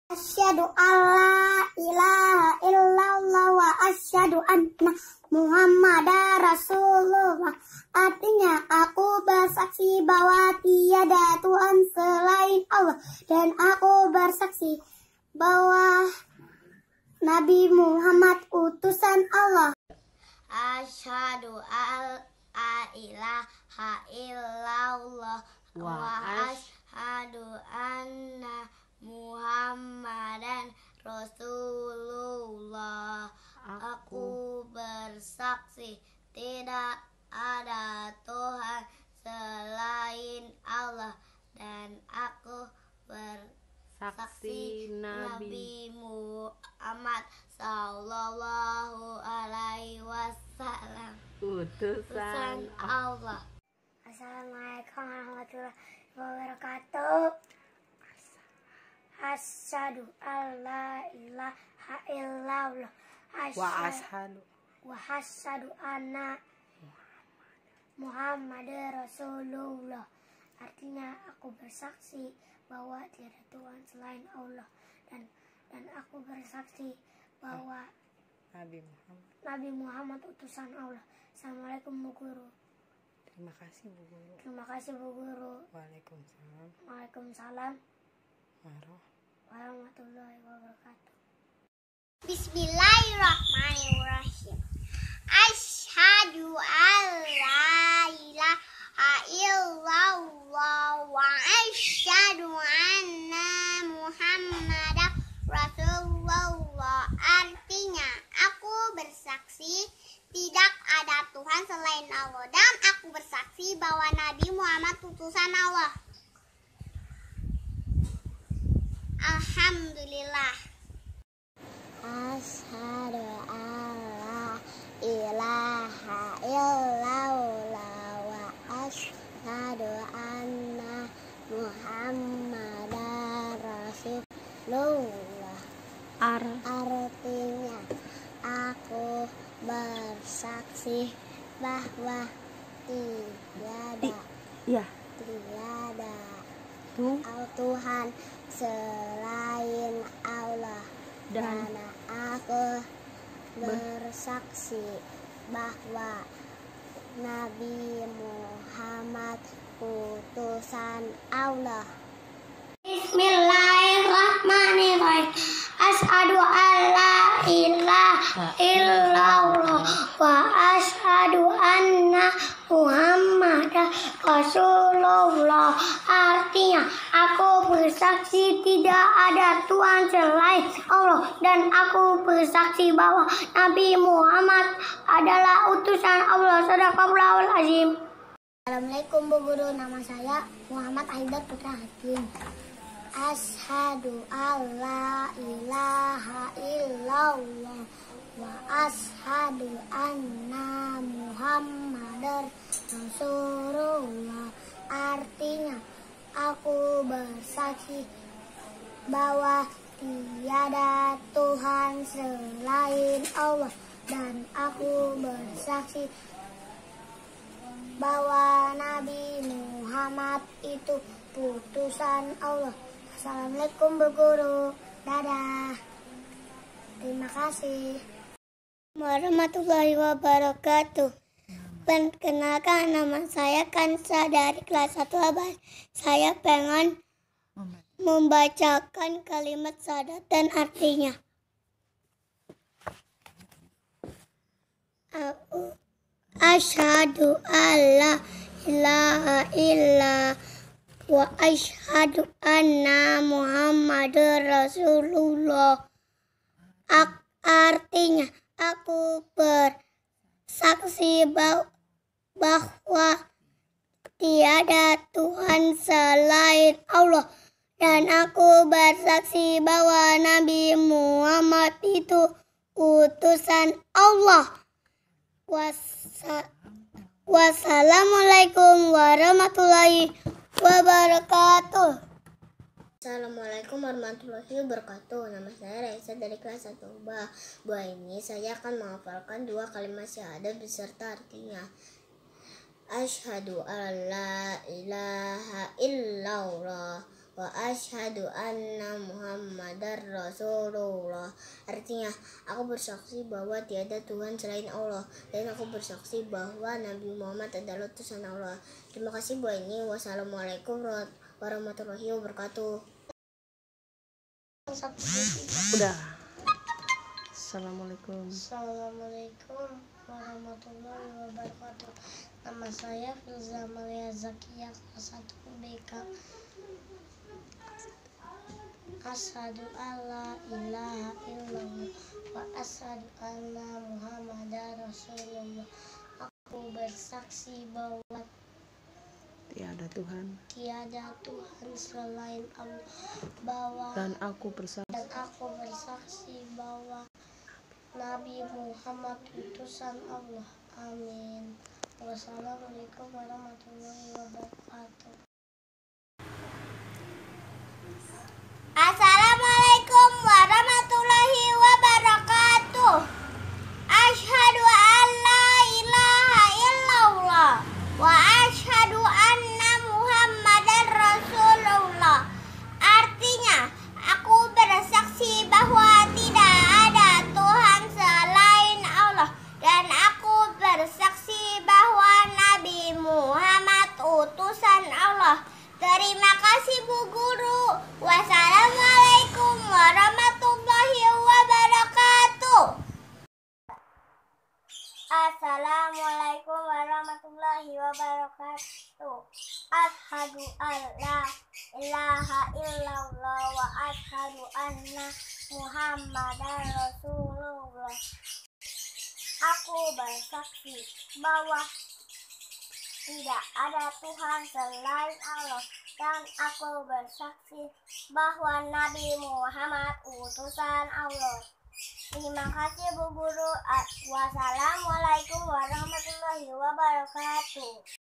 Asyhadu alla ilaha illallah wa asyhadu anna Muhammadar Rasulullah. Artinya aku bersaksi bahwa tiada Tuhan selain Allah, dan aku bersaksi bahwa Nabi Muhammad utusan Allah. Asyhadu alla ilaha illallah wa asyhadu anna Muhammadan Rasulullah. Aku bersaksi tidak ada Tuhan selain Allah, dan aku bersaksi Nabi Muhammad sallallahu alaihi wasallam utusan Allah. Assalamualaikum warahmatullahi wabarakatuh. Asyhadu alla ilaha illallah wa asyhadu anna Muhammadar Rasulullah. Artinya aku bersaksi bahwa tiada Tuhan selain Allah, dan aku bersaksi bahwa Nabi Muhammad utusan Allah. Assalamualaikum Bu Guru. Terima kasih Bu Guru. Terima kasih Bu Guru. Waalaikumsalam. Waalaikumsalam warahmatullahi wabarakatuh. Bismillahirrahmanirrahim. Asyhadu alla ilaha illallah wa asyhadu anna Muhammadar Rasulullah. Artinya aku bersaksi tidak ada Tuhan selain Allah, dan aku bersaksi bahwa Nabi Muhammad utusan Allah. Alhamdulillah. Asyhadu alla ilaha illallah wa asyhadu anna Muhammadar Rasulullah. Artinya aku bersaksi bahwa tiada Tuhan selain Allah, dan aku bersaksi bahwa Nabi Muhammad utusan Allah. Bismillahirrahmanirrahim. Asyhadu alla ilaha illallah wa asyhadu anna Muhammadar Rasulullah. Artinya aku bersaksi tidak ada Tuhan selain Allah, dan aku bersaksi bahwa Nabi Muhammad adalah utusan Allah. Shadaqallahul azim. Assalamualaikum Bu Guru, nama saya Muhammad Aidar Putra Hakim. Asyhadu alla ilaha illallah wa asyhadu anna Muhammadar Rasulullah. Artinya aku bersaksi bahwa tiada Tuhan selain Allah, dan aku bersaksi bahwa Nabi Muhammad itu utusan Allah. Assalamualaikum Bu Guru. Dadah. Terima kasih. Warahmatullahi wabarakatuh. Perkenalkan, nama saya Kansa dari kelas 1 Abas. Saya pengen membacakan kalimat syahadat dan artinya. Asyhadu alla ilaha illallah wa asyhadu anna Muhammadar Rasulullah. Artinya aku bersaksi bahwa tiada Tuhan selain Allah, dan aku bersaksi bahwa Nabi Muhammad itu utusan Allah. Wassalamualaikum warahmatullahi wabarakatuh. Assalamualaikum warahmatullahi wabarakatuh. Nama saya Raisa dari kelas 1 B. Ini saya akan menghafalkan 2 kalimat syahadat beserta artinya. Asyhadu alla ilaha illallah wa asyhadu anna Muhammad Muhammadar Rasulullah. Artinya, aku bersaksi bahwa tiada Tuhan selain Allah, dan aku bersaksi bahwa Nabi Muhammad adalah utusan Allah. Terima kasih Bu Aini. Wassalamualaikum warahmatullahi wabarakatuh. Udah. Assalamualaikum. Assalamualaikum warahmatullahi wabarakatuh. Nama saya Filza Malia Zakia, kelas 1 BK. Asyhadu alla ilaha illallah wa asyhadu anna Muhammadar Rasulullah. Aku bersaksi bahwa Tiada Tuhan. tiada Tuhan selain Allah, Dan aku bersaksi bahwa Nabi Muhammad utusan Allah. Amin. Wassalamualaikum warahmatullahi wabarakatuh. Assalamualaikum warahmatullahi wabarakatuh. Asyhadu an la ilaha illallah wa asyhadu anna Muhammadar Rasulullah. Artinya, aku bersaksi bahwa tidak ada Tuhan selain Allah, dan aku bersaksi bahwa Nabi Muhammad utusan Allah. Terima kasih Bu Guru. Wassalamualaikum warahmatullahi wabarakatuh. Assalamualaikum warahmatullahi wabarakatuh. Asyhadu an la ilaha illallah wa asyhadu anna Muhammadar Rasulullah. Aku bersaksi bahwa tidak ada Tuhan selain Allah, dan aku bersaksi bahwa Nabi Muhammad utusan Allah. Terima kasih Bu Guru. Wassalamualaikum warahmatullahi wabarakatuh.